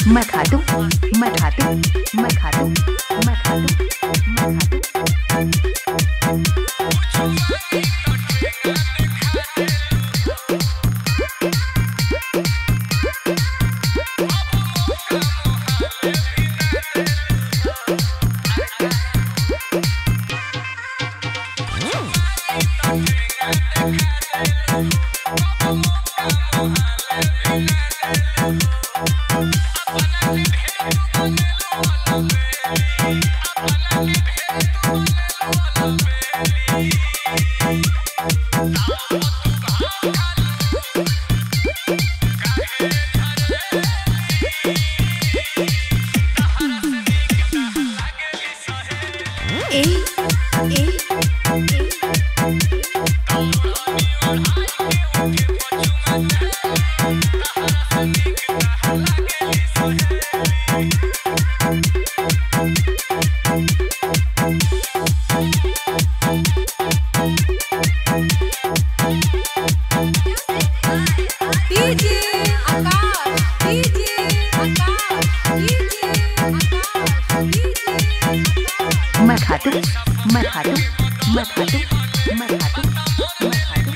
मैं खा दूं, मैं खा दूं, मैं खा दूं, मैं खा दूं, मैं खा दूं। मैं खा दूं, मैं खा दूं, मैं खा दूं, मैं खा दूं, मैं खा दूं।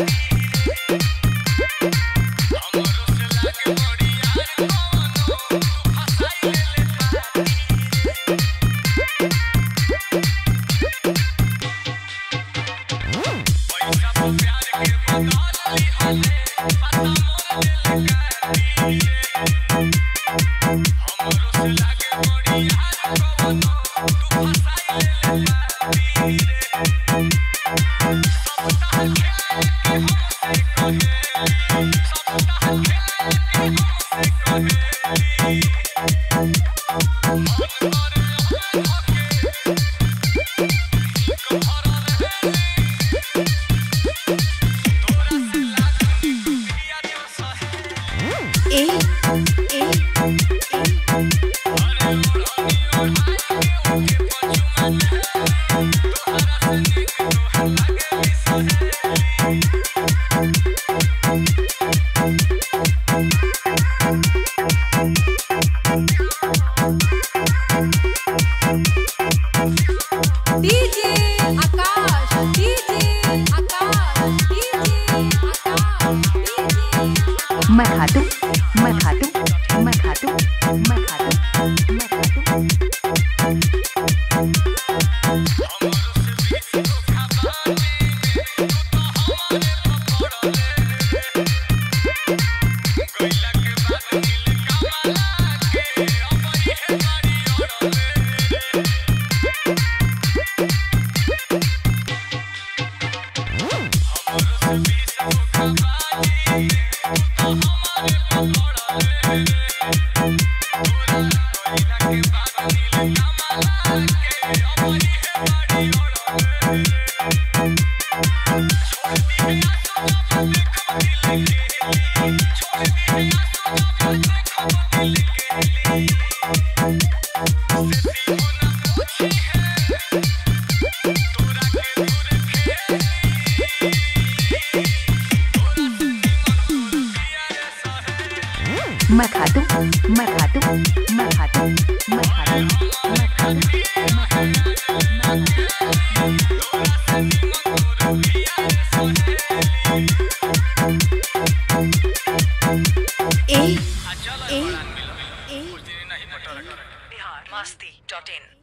मैं खा दूं, मैं खा दूं, मैं खा दूं, मैं खा दूं, मैं खा दूं। मैं खा दूं, मैं खा दूं, मैं खा दूं, मैं खा दूं, मैं खा दूं, मैं खा दूं। Masti.in